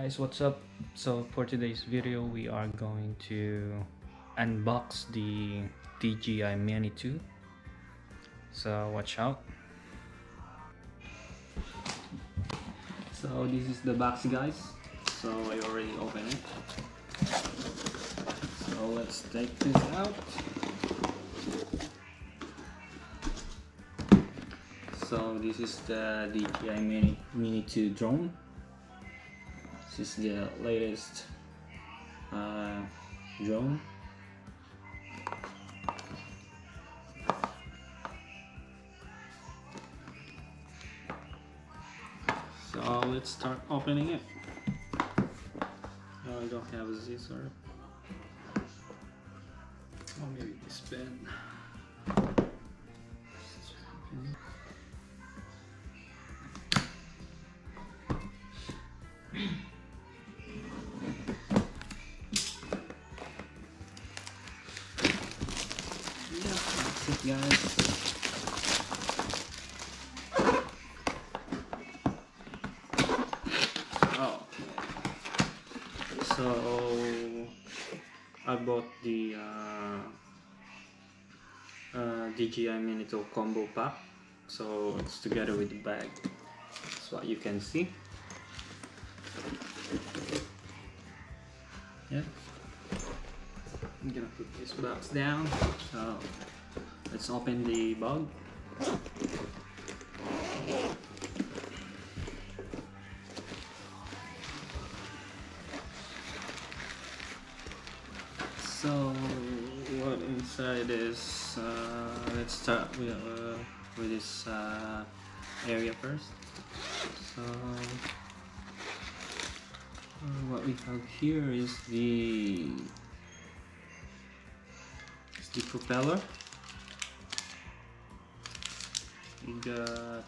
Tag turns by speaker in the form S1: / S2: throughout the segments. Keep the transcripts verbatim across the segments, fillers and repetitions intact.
S1: Guys, what's up? So for today's video we are going to unbox the D J I Mini two, so watch out. So this is the box, guys. So I already opened it, so let's take this out. So this is the D J I Mini Mini two drone. This is the latest uh, drone. So let's start opening it. Oh, I don't have a scissor. Or maybe this pen. Guys, oh, so I bought the uh, uh, D J I Mini two combo pack, so it's together with the bag. That's what you can see. Yeah, I'm gonna put this box down. So let's open the bag. So what inside is, uh, let's start with, uh, with this uh, area first. So uh, what we have here is the, is the propeller. We got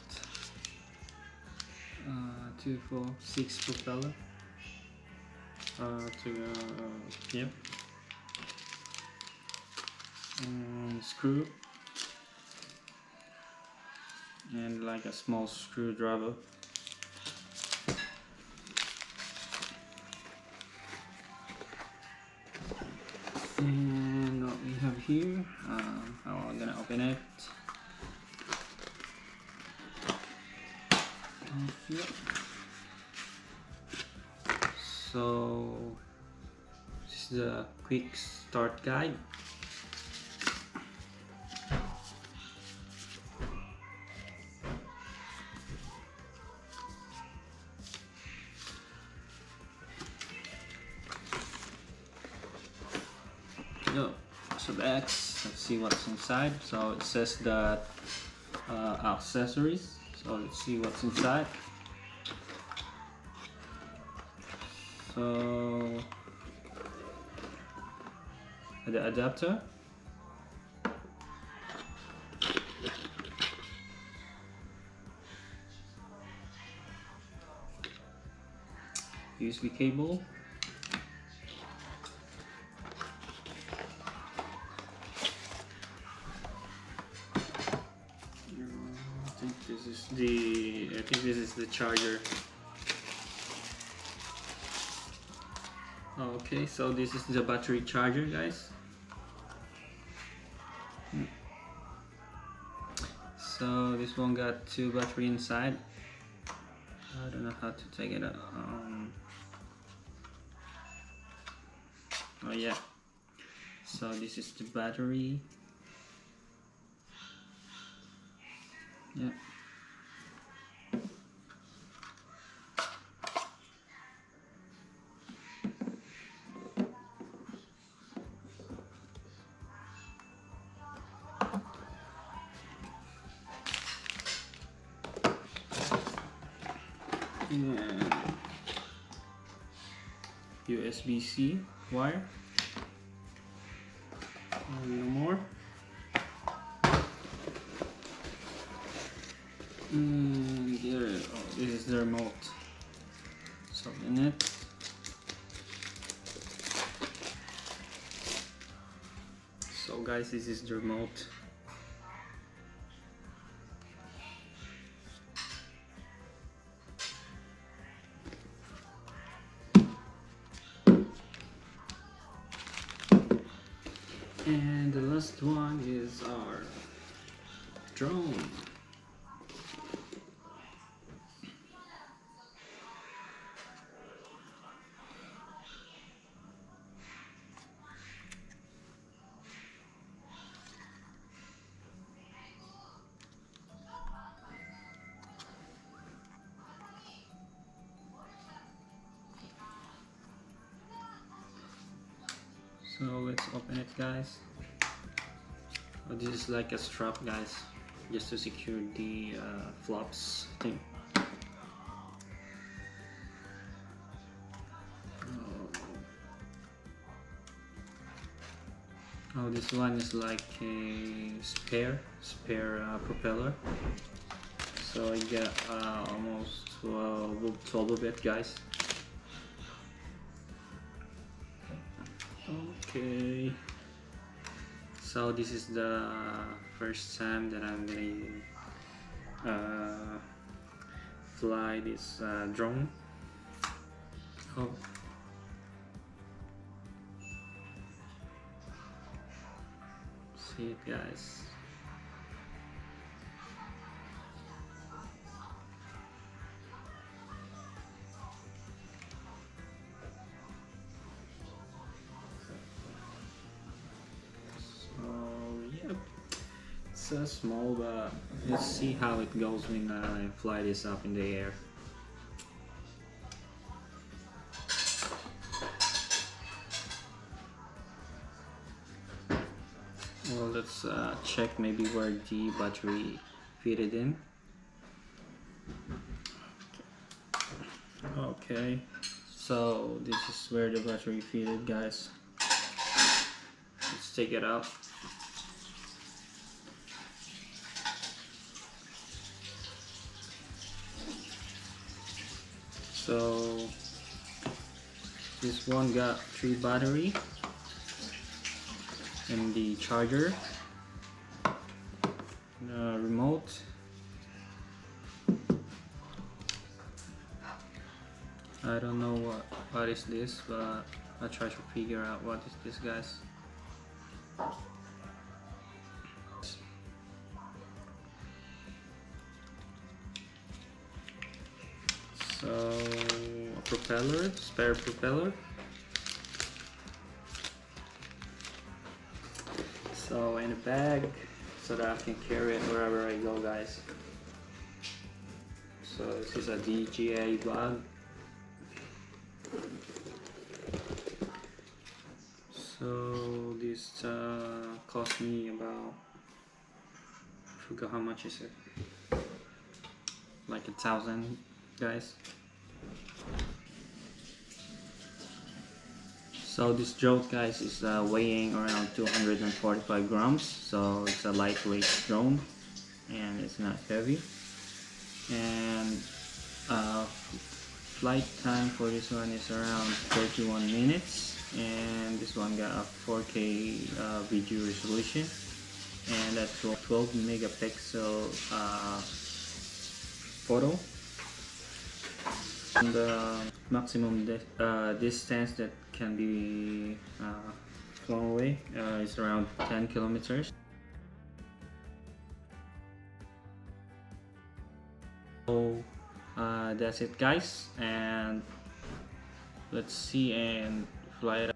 S1: uh, two, four, six propeller. Uh, to uh, yep. And screw, and like a small screwdriver. And what we have here, um, oh, I'm gonna open it. Yep. So this is the quick start guide. Yo, so the X, let's see what's inside. So it says that uh, accessories. So let's see what's inside. So the adapter, U S B cable, I think this is the I think this is the charger. Okay, so this is the battery charger, guys. So this one got two battery inside. I don't know how to take it out. Um, oh yeah. So this is the battery. Yeah. And U S B C wire. A little more. And here, oh, this is the remote. So in it. So guys, this is the remote. And the last one is our drone. So let's open it, guys. Oh, this is like a strap, guys, just to secure the uh, flops thing. Oh, this one is like a spare, spare uh, propeller. So I get uh, almost twelve, twelve of it, guys. Okay. So this is the first time that I'm gonna uh, fly this uh, drone. Oh. See it, guys. So yep, it's uh, small, but let's see how it goes when I fly this up in the air. Well, let's uh, check maybe where the battery fitted in. Okay, so this is where the battery fitted, guys. Let's take it out. So this one got three battery and the charger, the remote, I don't know what what is this, but I'll try to figure out what is this, guys. So a propeller, spare propeller. So in a bag, so that I can carry it wherever I go, guys. So this is a D J I bag. So this uh, cost me about, I forgot how much is it, like a thousand, guys. So this drone, guys, is uh, weighing around two hundred forty-five grams, so it's a lightweight drone and it's not heavy. And uh, flight time for this one is around thirty-one minutes, and this one got a four K uh, video resolution and a twelve megapixel uh, photo. And the maximum di uh, distance that can be uh, flown away uh, is around ten kilometers. So uh, that's it, guys, and let's see and fly it up.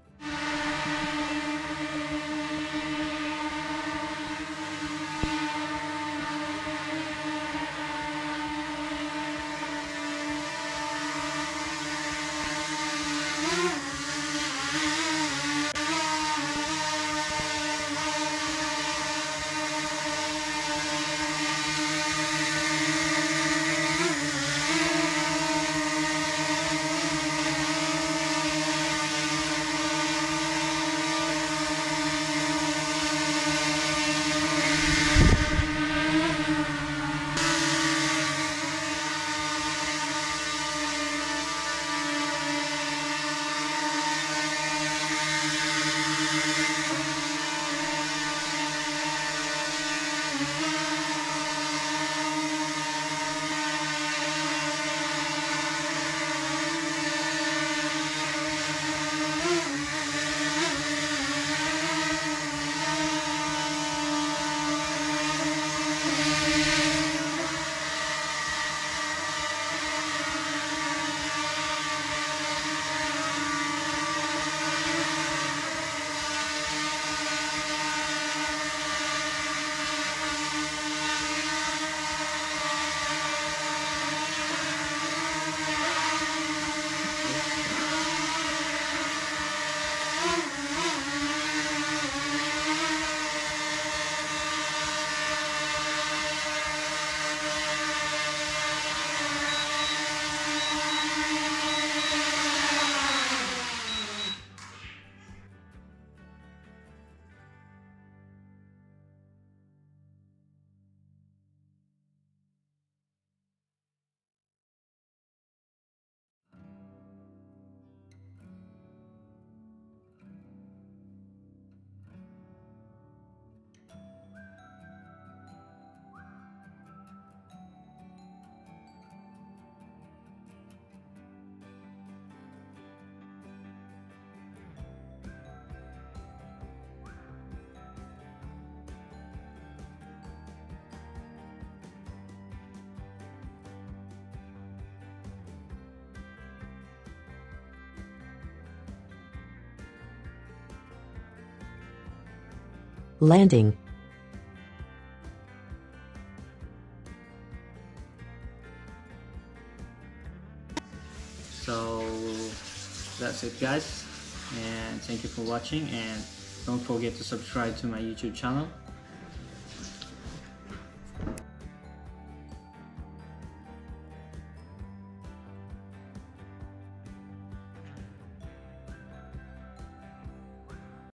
S2: Landing.
S1: So that's it, guys, and thank you for watching, and don't forget to subscribe to my YouTube channel.